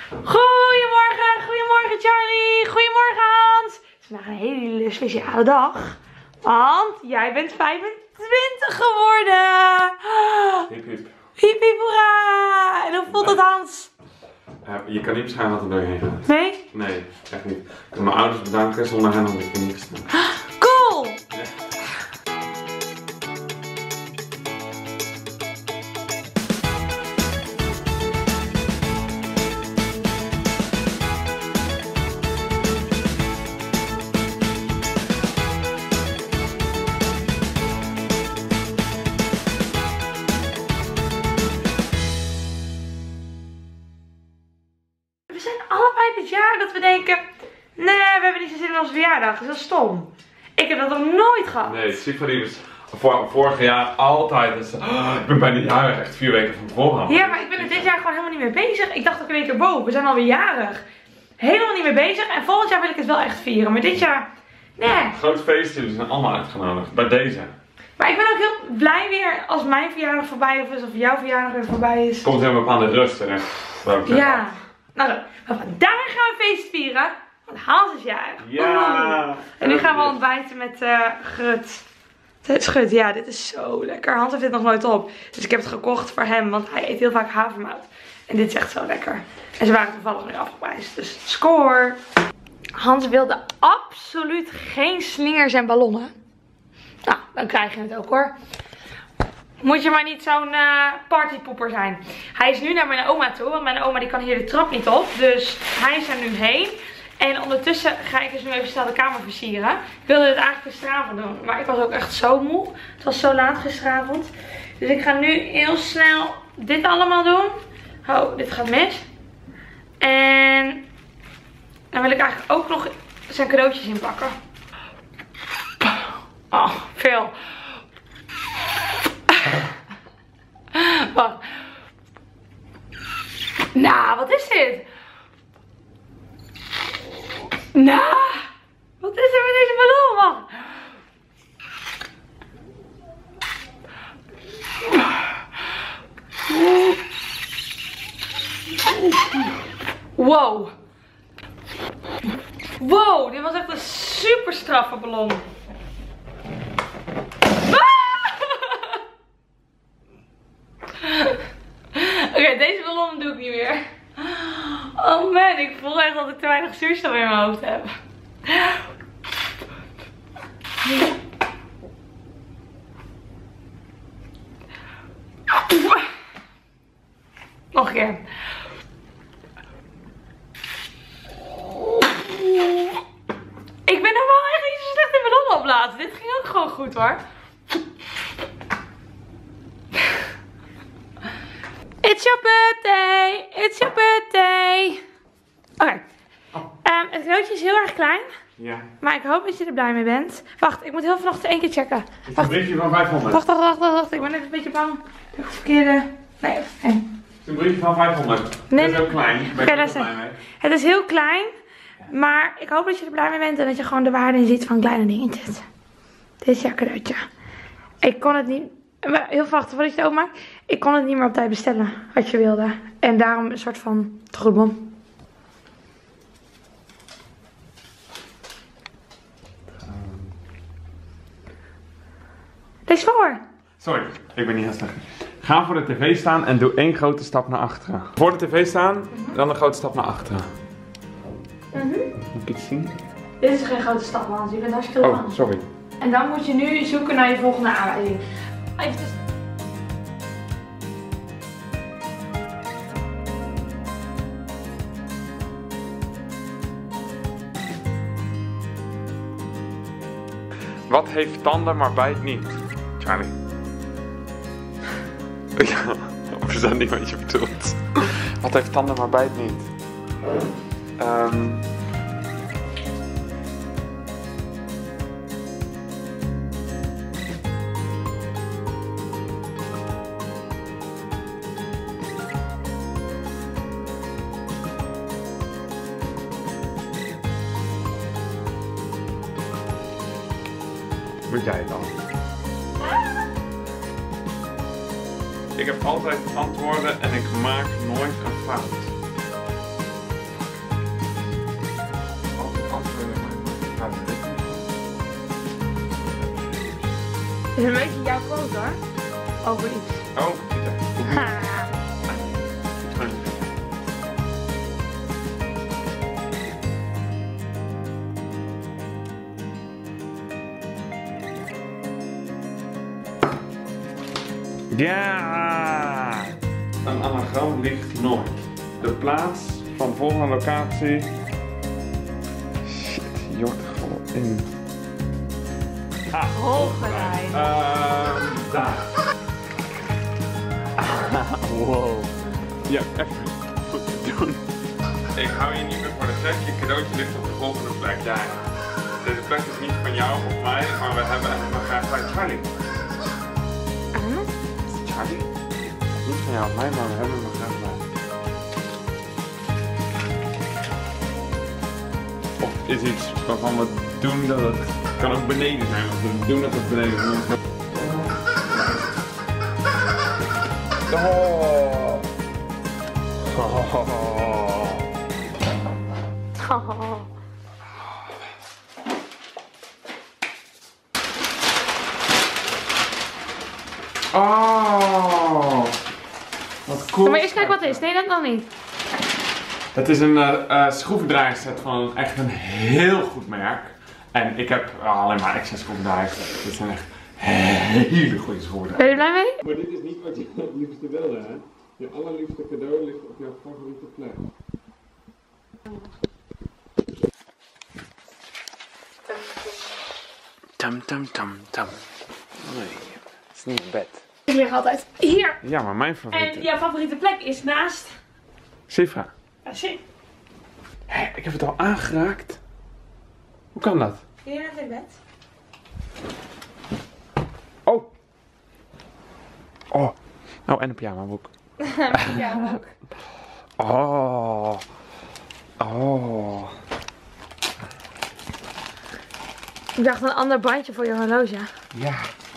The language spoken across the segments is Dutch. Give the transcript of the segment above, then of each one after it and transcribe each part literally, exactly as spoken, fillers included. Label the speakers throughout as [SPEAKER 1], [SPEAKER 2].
[SPEAKER 1] Goedemorgen, goedemorgen Charlie, goedemorgen Hans. Het is vandaag een hele speciale dag, want jij bent vijfentwintig geworden.
[SPEAKER 2] Hip hip.
[SPEAKER 1] Hip hip hoera. En hoe voelt het Hans?
[SPEAKER 2] Uh, je kan niet beschrijven wat er door je heen gaat.
[SPEAKER 1] Nee?
[SPEAKER 2] Nee, echt niet. Ik kan mijn ouders bedanken, zonder hen had ik er niet gestaan.
[SPEAKER 1] Cool!
[SPEAKER 2] Ja.
[SPEAKER 1] We zijn allebei dit jaar dat we denken, nee, we hebben niet zo zin in onze verjaardag. Dat is stom. Ik heb dat nog nooit gehad.
[SPEAKER 2] Nee, Sifari was vor, vorig jaar altijd. Dus, oh, ik ben bijna jarig, echt vier weken van tevoren.
[SPEAKER 1] Ja, maar ik ben er dit jaar gewoon helemaal niet mee bezig. Ik dacht ook een keer, wow, we zijn alweer jarig. Helemaal niet mee bezig. En volgend jaar wil ik het wel echt vieren. Maar dit jaar, nee.
[SPEAKER 2] Groot feestje, we zijn allemaal uitgenodigd. Bij deze.
[SPEAKER 1] Maar ik ben ook heel blij weer als mijn verjaardag voorbij is. Of jouw verjaardag weer voorbij is.
[SPEAKER 2] Komt helemaal op aan de rust terecht.
[SPEAKER 1] Ja. Nou, maar vandaag gaan we feest vieren. Want Hans is jarig.
[SPEAKER 2] Ja.
[SPEAKER 1] Oeh. En nu gaan we ontbijten met uh, Grut. Het is Grut, ja, dit is zo lekker. Hans heeft dit nog nooit op. Dus ik heb het gekocht voor hem, want hij eet heel vaak havermout. En dit is echt zo lekker. En ze waren toevallig weer afgeprijsd. Dus score. Hans wilde absoluut geen slingers en ballonnen. Nou, dan krijg je het ook hoor. Moet je maar niet zo'n uh, partypoeper zijn. Hij is nu naar mijn oma toe, want mijn oma die kan hier de trap niet op. Dus hij is er nu heen. En ondertussen ga ik dus nu even snel de kamer versieren. Ik wilde het eigenlijk gisteravond doen, maar ik was ook echt zo moe. Het was zo laat gisteravond. Dus ik ga nu heel snel dit allemaal doen. Oh, dit gaat mis. En dan wil ik eigenlijk ook nog zijn cadeautjes inpakken. Oh, veel. Wacht. Nou, wat is dit? Nou, wat is er met deze ballon, man? Wow. Wow, dit was echt een super straffe ballon. Oké, okay, deze ballon doe ik niet meer. Oh man, ik voel echt dat ik te weinig zuurstof in mijn hoofd heb. Nog een keer. Ik ben normaal echt niet zo slecht in ballonnen opblazen. Dit ging ook gewoon goed hoor. It's your birthday! It's your birthday! Oké. Okay. Oh. Um, het cadeautje is heel erg klein.
[SPEAKER 2] Ja.
[SPEAKER 1] Maar ik hoop dat je er blij mee bent. Wacht, ik moet heel vanochtend één keer checken.
[SPEAKER 2] Het is een briefje van vijfhonderd.
[SPEAKER 1] Wacht, wacht, wacht, wacht, wacht. Ik ben even een beetje bang. Ik heb het verkeerde... Nee, nee.
[SPEAKER 2] Het is een briefje van vijfhonderd.
[SPEAKER 1] Nee.
[SPEAKER 2] Het is heel klein. Ben
[SPEAKER 1] Oké,
[SPEAKER 2] ik
[SPEAKER 1] luister.
[SPEAKER 2] blij mee.
[SPEAKER 1] Het is heel klein. Maar ik hoop dat je er blij mee bent. En dat je gewoon de waarde in ziet van kleine dingetjes. Dit is jouw cadeautje. Ik kon het niet... Heel wacht, voordat je het openmaakt. Ik kon het niet meer op tijd bestellen. Wat je wilde. En daarom een soort van tegoedbon. Lees voor.
[SPEAKER 2] Sorry, ik ben niet heel slecht. Ga voor de tv staan en doe één grote stap naar achteren. Voor de tv staan, dan een grote stap naar achteren.
[SPEAKER 1] Mm-hmm.
[SPEAKER 2] Moet ik iets zien?
[SPEAKER 1] Dit is geen grote stap, Hans. Je bent hartstikke
[SPEAKER 2] Oh,
[SPEAKER 1] lang.
[SPEAKER 2] sorry.
[SPEAKER 1] En dan moet je nu zoeken naar je volgende aanwijzing. Even dus...
[SPEAKER 2] Wat heeft tanden maar bijt niet? Charlie. Ja, of is dat niet wat je bedoelt? Wat heeft tanden maar bijt niet? Um... Moet jij het dan? Ik heb altijd antwoorden en ik maak nooit een fout.
[SPEAKER 1] is een beetje jouw quote hoor. Over iets.
[SPEAKER 2] Oh, kijk.
[SPEAKER 1] Ha.
[SPEAKER 2] Ja! Een anagram ligt nooit. De plaats van volgende locatie. Shit, jort gewoon in. Ah,
[SPEAKER 1] Hogerij.
[SPEAKER 2] Ehm, daar. Wow. Ja, echt goed te doen. Ik hou je niet meer voor de gek. Je cadeautje ligt op de volgende plek. Daar. Deze plek is niet van jou of mij, maar we hebben hem graag bij Charlie. Charlie? Niet van jou of mij, maar we hebben hem graag bij. Of is iets waarvan we doen dat het kan ook beneden zijn, want we doen dat het beneden is. Oh. Oh.
[SPEAKER 1] Oh.
[SPEAKER 2] Oh. Wat cool.
[SPEAKER 1] Maar eerst kijken wat het is. Nee, dat nog niet.
[SPEAKER 2] Het is een uh, uh, schroevendraaier-set van echt een heel goed merk. En ik heb uh, alleen maar extra schroevendraaiers. Dit zijn echt hele goede schroevendraaiers.
[SPEAKER 1] Ben je er blij mee?
[SPEAKER 2] Maar dit is niet wat je het liefste wilde, hè? Je allerliefste cadeau ligt op jouw favoriete plek. Tam tam tam tam. Nee, het is niet het bed.
[SPEAKER 1] Ik lig altijd hier.
[SPEAKER 2] Ja, maar mijn favoriete.
[SPEAKER 1] En jouw favoriete plek is naast...
[SPEAKER 2] Sifra.
[SPEAKER 1] Ja, zie.
[SPEAKER 2] Hé, ik heb het al aangeraakt. Hoe kan dat?
[SPEAKER 1] Hier naast het bed.
[SPEAKER 2] Oh. Oh. Oh, en een pyjamaboek.
[SPEAKER 1] Ja, ook.
[SPEAKER 2] Oh. Oh.
[SPEAKER 1] Ik dacht een ander bandje voor je horloge.
[SPEAKER 2] Ja.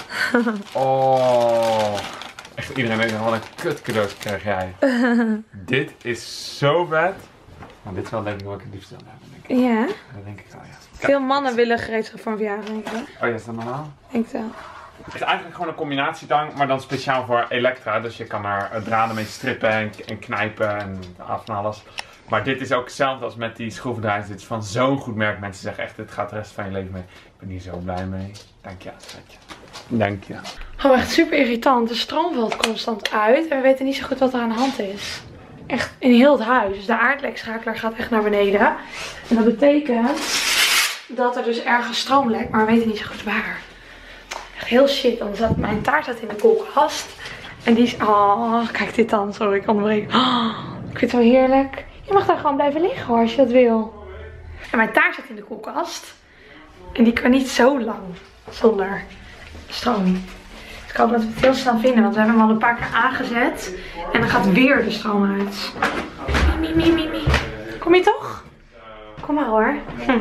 [SPEAKER 2] Oh. Echt iedereen denkt, wat een kut cadeautje krijg jij. Dit is zo vet. Maar dit is wel denk ik wat ik het liefst wil hebben, denk ik.
[SPEAKER 1] Ja.
[SPEAKER 2] Dat denk ik wel, ja.
[SPEAKER 1] Veel mannen willen gereedschap voor een verjaardag, denk ik.
[SPEAKER 2] Oh ja, is dat normaal?
[SPEAKER 1] Denk ik wel.
[SPEAKER 2] Het is eigenlijk gewoon een combinatietang, maar dan speciaal voor Elektra. Dus je kan er uh, draden mee strippen en, en knijpen en af en alles. Maar dit is ook hetzelfde als met die schroevendraaiers. Dit is van zo'n goed merk. Mensen zeggen echt, dit gaat de rest van je leven mee. Ik ben hier zo blij mee. Dank je, schatje. Dank je.
[SPEAKER 1] Oh, echt super irritant. De stroom valt constant uit en we weten niet zo goed wat er aan de hand is. Echt in heel het huis. Dus de aardlekschakelaar gaat echt naar beneden. En dat betekent dat er dus ergens stroom lekt, maar we weten niet zo goed waar. Echt heel shit. Dan zat mijn taart zat in de koelkast. En die is... Oh, kijk dit dan. Sorry, ik onderbreek. Oh, ik vind het wel heerlijk. Je mag daar gewoon blijven liggen hoor, als je dat wil. En mijn taart zit in de koelkast. En die kan niet zo lang zonder stroom. Dus ik hoop dat we het heel snel vinden, want we hebben hem al een paar keer aangezet. En dan gaat weer de stroom uit. Mie, mie, mie, mie. Kom je toch? Kom maar hoor. Hm.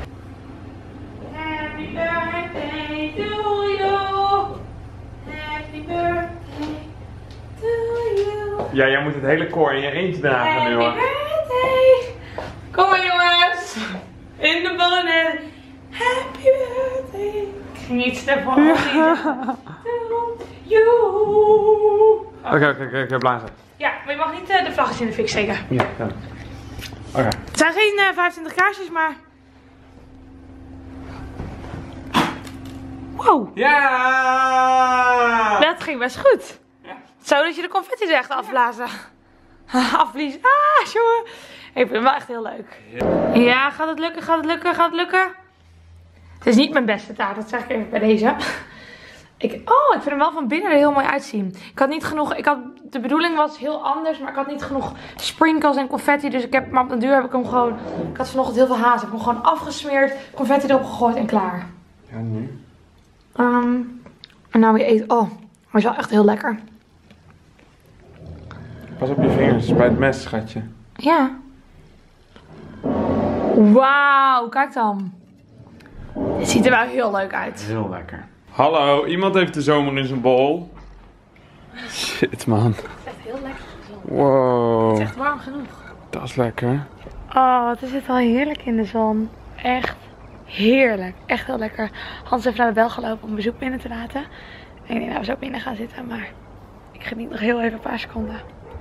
[SPEAKER 1] Happy birthday to you. Happy birthday to you.
[SPEAKER 2] Ja, jij moet het hele koor in je eentje dragen nu hoor.
[SPEAKER 1] Happy birthday. Kom maar jongens. In de ballen. Happy birthday. Ik ging iets ervoor. You.
[SPEAKER 2] Oké, oké, oké, blazen.
[SPEAKER 1] Ja, maar je mag niet uh, de vlaggetjes in de fik steken.
[SPEAKER 2] Ja, ja. Oké.
[SPEAKER 1] Het zijn geen uh, vijfentwintig kaarsjes, maar... Wow.
[SPEAKER 2] Ja!
[SPEAKER 1] Dat ging best goed.
[SPEAKER 2] Ja.
[SPEAKER 1] Zo dat je de confetti er echt afblazen. Afbliezen. Ah, jongen. Ik vind het wel echt heel leuk. Ja, gaat het lukken? Gaat het lukken? Gaat het lukken? Het is niet mijn beste taart, dat zeg ik even bij deze. Ik, oh, ik vind hem wel van binnen er heel mooi uitzien. Ik had niet genoeg, ik had, de bedoeling was heel anders, maar ik had niet genoeg sprinkles en confetti. Dus ik heb, maar op de duur heb ik hem gewoon, ik had vanochtend heel veel haast. Ik heb hem gewoon afgesmeerd, confetti erop gegooid en klaar.
[SPEAKER 2] Ja, nu?
[SPEAKER 1] Um, en nou weer eten. Oh, maar is wel echt heel lekker.
[SPEAKER 2] Pas op je vingers, bij het mes, schatje.
[SPEAKER 1] Ja. Wauw, kijk dan. Het ziet er wel heel leuk uit.
[SPEAKER 2] Heel lekker. Hallo, iemand heeft de zomer in zijn bol. Shit man.
[SPEAKER 1] Het is echt heel lekker.
[SPEAKER 2] Wow.
[SPEAKER 1] Het is echt warm genoeg.
[SPEAKER 2] Dat is lekker.
[SPEAKER 1] Oh, het is het wel heerlijk in de zon. Echt Heerlijk. Echt heel lekker. Hans heeft naar de bel gelopen om bezoek binnen te laten. En ik denk, nou, we zo binnen gaan zitten. Maar ik geniet nog heel even een paar seconden.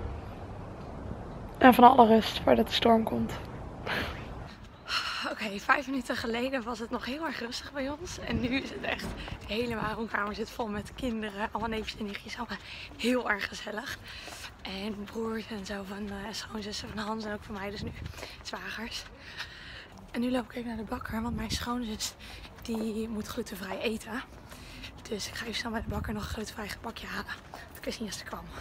[SPEAKER 1] En van alle rust voordat de storm komt. Oké, okay, vijf minuten geleden was het nog heel erg rustig bij ons. En nu is het echt, de hele woonkamer zit vol met kinderen. Allemaal neefjes en nichtjes. Allemaal heel erg gezellig. En broers en zo van uh, schoonzussen van Hans en ook van mij. Dus nu zwagers. En nu loop ik even naar de bakker. Want mijn schoonzus die moet glutenvrij eten. Dus ik ga even snel bij de bakker nog een glutenvrij gebakje halen. Want ik wist niet als ze kwam.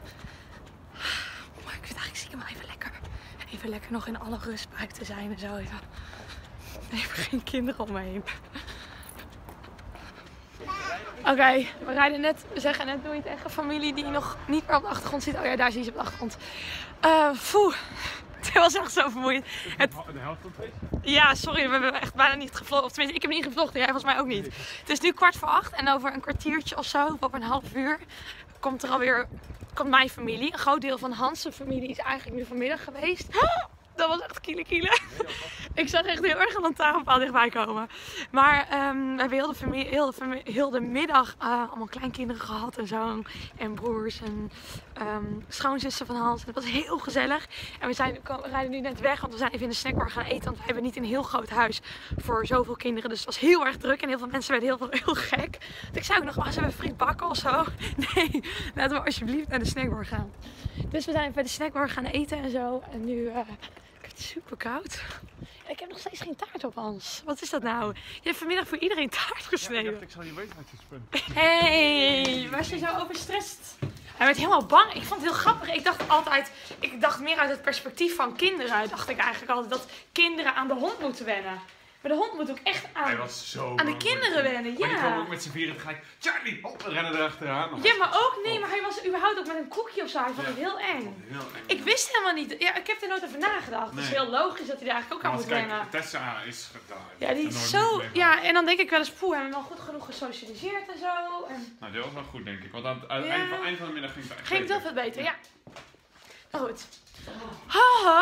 [SPEAKER 1] Maar ik vind eigenlijk stiekem wel even lekker. Even lekker nog in alle rust buiten zijn en zo. Even, even geen kinderen om me heen. Oké, okay, we rijden net, we zeggen net doei tegen familie die nog niet meer op de achtergrond zit. Oh ja, daar zie je ze op de achtergrond. Uh, Foe, het was echt zo vermoeiend. Het...
[SPEAKER 2] De helft van het feestje?
[SPEAKER 1] Ja, sorry, we hebben echt bijna niet gevlogd. Of tenminste, ik heb niet gevlogd, jij volgens mij ook niet. Het is nu kwart voor acht en over een kwartiertje of zo, of over een half uur, komt er alweer, komt mijn familie. Een groot deel van Hans' familie is eigenlijk nu vanmiddag geweest. Dat was echt kiele kiele. Ik zag echt heel erg een lantaarnpaal dichtbij komen. Maar um, we hebben heel de, familie, heel de, familie, heel de middag uh, allemaal kleinkinderen gehad en zo. En broers en um, schoonzussen van Hans. En het was heel gezellig. En we, zijn, we rijden nu net weg, want we zijn even in de snackbar gaan eten. Want we hebben niet een heel groot huis voor zoveel kinderen. Dus het was heel erg druk en heel veel mensen werden heel, heel gek. Dus ik zei ook nog, oh, zullen we friet bakken of zo? Nee, laten we alsjeblieft naar de snackbar gaan. Dus we zijn even bij de snackbar gaan eten en zo. En nu... Uh, super koud. Ik heb nog steeds geen taart op, Hans. Wat is dat nou? Je hebt vanmiddag voor iedereen taart gesneden.
[SPEAKER 2] Ja, ik dacht, ik zal je weten wat je spun.
[SPEAKER 1] Hey, was je zo overstrest? Hij werd helemaal bang. Ik vond het heel grappig. Ik dacht altijd, ik dacht meer uit het perspectief van kinderen. Dacht ik eigenlijk altijd dat kinderen aan de hond moeten wennen. Maar de hond moet ook echt aan,
[SPEAKER 2] Hij was zo
[SPEAKER 1] aan de kinderen wennen. Ja.
[SPEAKER 2] Maar die kwam ook met z'n vieren tegelijk. Charlie, hop, rennen erachteraan.
[SPEAKER 1] Ja, maar ook, nee, maar hij was überhaupt ook met een koekje of zo. Hij vond het heel eng.
[SPEAKER 2] Heel eng.
[SPEAKER 1] Ik wist helemaal niet, ja, ik heb er nooit over nagedacht. Het is heel logisch dat hij er eigenlijk ook aan moet wennen.
[SPEAKER 2] Tessa is gedaan.
[SPEAKER 1] Ja, die is zo, ja, en dan denk ik wel eens, poeh, hebben we wel goed genoeg gesocialiseerd en zo. En...
[SPEAKER 2] Nou, dit was wel goed, denk ik. Want aan het
[SPEAKER 1] ja.
[SPEAKER 2] eind, van, eind van de middag ging het echt
[SPEAKER 1] ging het wel veel beter, ja. Maar goed. Haha.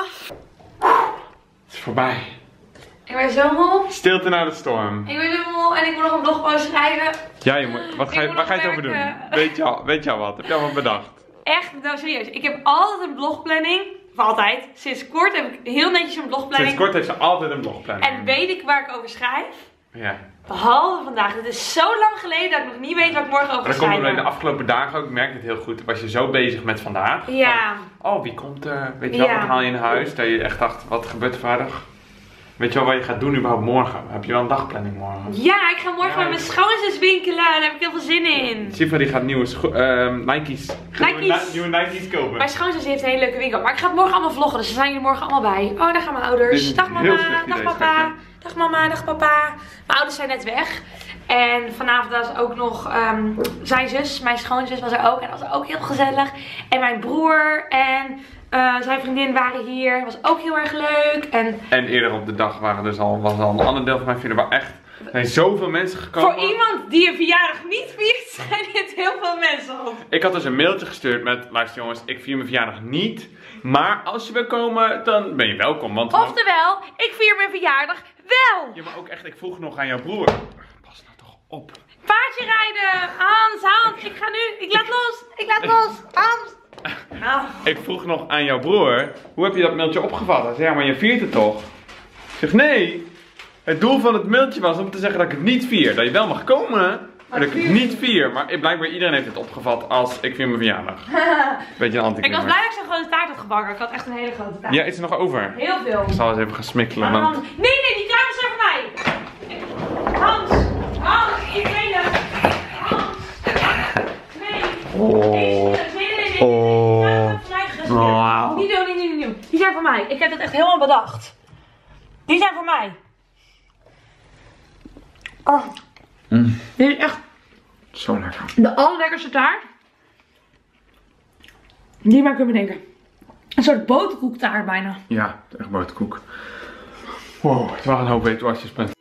[SPEAKER 2] Het is voorbij.
[SPEAKER 1] Ik ben zo moe.
[SPEAKER 2] Stilte na de storm.
[SPEAKER 1] Ik ben zo moe en ik moet nog een blogpost schrijven.
[SPEAKER 2] Ja, je moet, wat ga je, waar ga je het over doen? Weet je al, weet je al wat? Heb je al wat bedacht?
[SPEAKER 1] Echt, nou serieus. Ik heb altijd een blogplanning. Of altijd. Sinds kort heb ik heel netjes een blogplanning.
[SPEAKER 2] Sinds kort heeft ze altijd een blogplanning.
[SPEAKER 1] En weet ik waar ik over schrijf.
[SPEAKER 2] Ja.
[SPEAKER 1] Behalve vandaag. Het is zo lang geleden dat ik nog niet weet wat ik morgen over ga schrijven.
[SPEAKER 2] Dat komt omdat de afgelopen dagen ook, ik merk het heel goed, was je zo bezig met vandaag.
[SPEAKER 1] Ja.
[SPEAKER 2] Van, oh, wie komt er? Weet je wel,
[SPEAKER 1] ja.
[SPEAKER 2] wat haal je in huis? Dat je echt dacht, wat gebeurt er vrijdag? Weet je wel wat je gaat doen überhaupt morgen? Heb je wel een dagplanning morgen?
[SPEAKER 1] Ja, ik ga morgen
[SPEAKER 2] ja,
[SPEAKER 1] met mijn schoonzus winkelen. Daar heb ik heel veel zin in.
[SPEAKER 2] Siva die gaat nieuwe uh, Nike's.
[SPEAKER 1] Nike's.
[SPEAKER 2] Nieuwe Nike's kopen.
[SPEAKER 1] Mijn schoonzus heeft een hele leuke winkel. Maar ik ga het morgen allemaal vloggen. Dus dan zijn jullie morgen allemaal bij. Oh, daar gaan mijn ouders. Dag mama. Dag papa. Dag mama. Dag papa. Mijn ouders zijn net weg. En vanavond was ook nog um, zijn zus. Mijn schoonzus was er ook. En dat was ook heel gezellig. En mijn broer en... Uh, zijn vriendin waren hier, was ook heel erg leuk. En,
[SPEAKER 2] en eerder op de dag waren dus al, was al een ander deel van mijn video waar echt er zijn zoveel mensen gekomen.
[SPEAKER 1] Voor iemand die een verjaardag niet viert, zijn dit heel veel mensen op.
[SPEAKER 2] Ik had dus een mailtje gestuurd met, luister jongens, ik vier mijn verjaardag niet. Maar als je wil komen, dan ben je welkom. Want
[SPEAKER 1] oftewel, ik vier mijn verjaardag wel.
[SPEAKER 2] Ja, maar ook echt, ik vroeg nog aan jouw broer. Pas nou toch op.
[SPEAKER 1] Paardje rijden. Hans, Hans, ik ga nu, ik laat los. Ik laat los. Hans. Nou.
[SPEAKER 2] Ik vroeg nog aan jouw broer, hoe heb je dat mailtje opgevat? Hij zei, ja, maar je viert het toch? Ik zeg, nee. Het doel van het mailtje was om te zeggen dat ik het niet vier. Dat je wel mag komen, maar, maar dat ik het niet vier. Maar blijkbaar iedereen heeft het opgevat als ik vier mijn verjaardag. Beetje een anti.
[SPEAKER 1] Ik was blij dat ik zo'n grote taart had gebakken. Ik had echt een hele grote taart.
[SPEAKER 2] Ja, is er nog over?
[SPEAKER 1] Heel veel.
[SPEAKER 2] Ik zal eens even gaan smikkelen.
[SPEAKER 1] Want... Nee, nee, die taart is er voor mij. Hans, Hans, ik weet het. Hans. Nee.
[SPEAKER 2] Oh.
[SPEAKER 1] Oh. Wow. Niet doen, niet doen, niet doen. Die zijn voor mij. Ik heb dat echt helemaal bedacht. Die zijn voor mij. Oh. Mm. Dit is echt
[SPEAKER 2] zo lekker.
[SPEAKER 1] De allerlekkerste taart die je maar kunt bedenken. Een soort boterkoektaart bijna.
[SPEAKER 2] Ja, echt boterkoek. Wow, het waren een hoop weetwasjes met